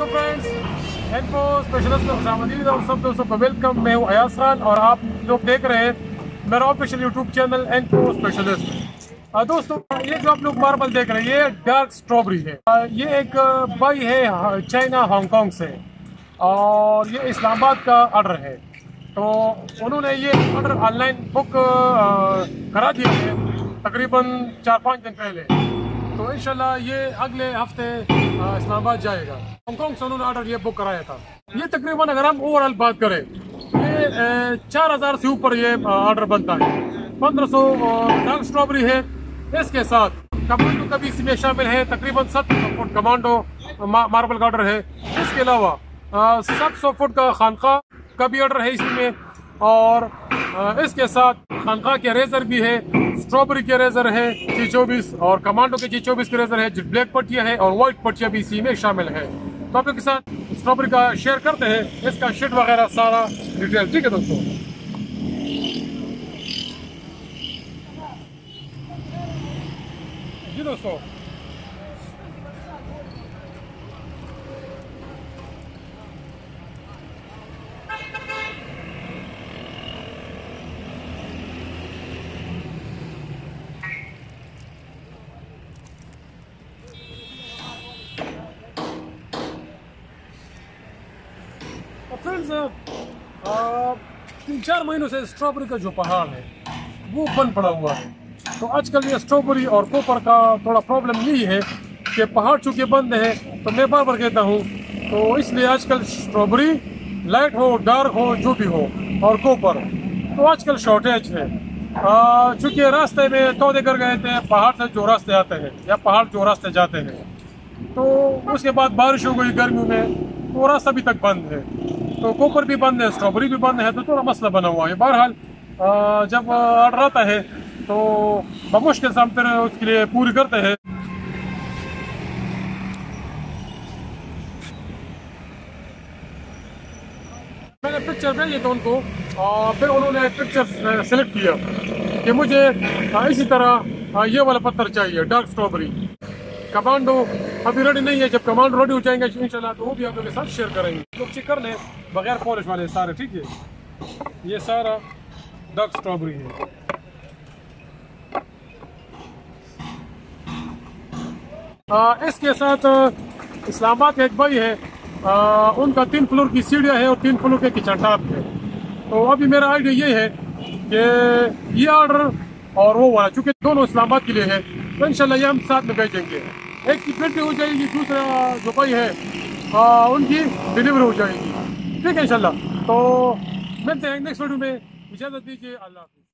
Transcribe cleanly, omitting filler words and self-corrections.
Hello friends, info specialist में खुशामदीद और सब दोस्तों को वेलकम। मैं हूँ अयाज खान और आप लोग देख रहे हैं मेरा official YouTube channel Info Specialist. दोस्तों, ये जो आप लोग मार्बल देख रहे हैं ये डार्क स्ट्रॉबेरी है। ये एक भाई है चाइना हांगकांग से और ये इस्लामाबाद का ऑर्डर है। तो उन्होंने ये ऑर्डर ऑनलाइन बुक करा दिया है तकरीबन 4-5 दिन पहले। तो इंशाल्लाह ये अगले हफ्ते इस्लामाबाद जाएगा। हांगकांग से उन्होंने ऑर्डर ये बुक कराया था। ये तकरीबन अगर हम ओवरऑल बात करें ये 4000 से ऊपर ये ऑर्डर बनता है। 1500 डार्क स्ट्रॉबेरी है, इसके साथ कमांडो का भी इसमें शामिल है। तकरीबन 700 फुट कमांडो मार्बल का ऑर्डर है। इसके अलावा 700 फुट का खानका का भी ऑर्डर है इसमें। और इसके साथ खानका के रेजर भी है, स्ट्रॉबेरी के रेजर है G24 और कमांडो के G24 के रेजर है। जो ब्लैक पट्टिया है और व्हाइट पट्टिया भी इसी में शामिल है। तो आप लोग के साथ स्ट्रॉबेरी का शेयर करते हैं, इसका शेड वगैरह सारा डिटेल। ठीक है दोस्तों, जी दोस्तों, फ्रेंड्स 3-4 महीनों से स्ट्रॉबेरी का जो पहाड़ है वो बंद पड़ा हुआ है। तो आजकल ये स्ट्रॉबेरी और कोपर का थोड़ा प्रॉब्लम यही है कि पहाड़ चूंकि बंद है। तो मैं बार बार कहता हूँ, तो इसलिए आजकल स्ट्रॉबेरी लाइट हो डार्क हो जो भी हो और कोपर तो आजकल शॉर्टेज है। चूंकि रास्ते में तौदे कर गए थे, पहाड़ से जो रास्ते आते हैं या पहाड़ जो रास्ते जाते हैं, तो उसके बाद बारिश हो गई गर्मियों में, तो रास्ता अभी तक बंद है। तो कोपर भी बंद है, स्ट्रॉबेरी भी बंद है। तो थोड़ा मसला बना हुआ है। बहरहाल जब ऑर्डर आता है तो बमुश्किल से हम फिर उसके लिए पूरी करते हैं। मैंने पिक्चर भेजी तो उनको और फिर उन्होंने पिक्चर सेलेक्ट किया कि मुझे इसी तरह ये वाला पत्थर चाहिए, डार्क स्ट्रॉबेरी। कमांडो अभी रेडी नहीं है। जब कमांडो रेडी हो जाएंगे इंशाल्लाह तो वो भी आप लोगों के साथ शेयर करेंगे। लोग चेक कर लें बगैर पॉलिश वाले सारे। ठीक है, ये सारा डार्क स्ट्रॉबेरी है। इसके साथ इस्लामाबाद का एक भाई है, उनका 3 फ्लोर की सीढ़ियाँ है और 3 फ्लोर के किचन टॉप है। तो अभी मेरा आइडिया ये है कि ये ऑर्डर और वो वाला चूँकि दोनों इस्लामाबाद के लिए है, तो इंशाल्लाह ये हम साथ में भेजेंगे। एक की पेटी हो जाएगी, दूसरा जो भाई है उनकी डिलीवरी हो जाएगी। ठीक है इंशाल्लाह। तो मिलते हैं नेक्स्ट वीडियो में। इजाज़त दीजिए, अल्लाह हाफ़िज़।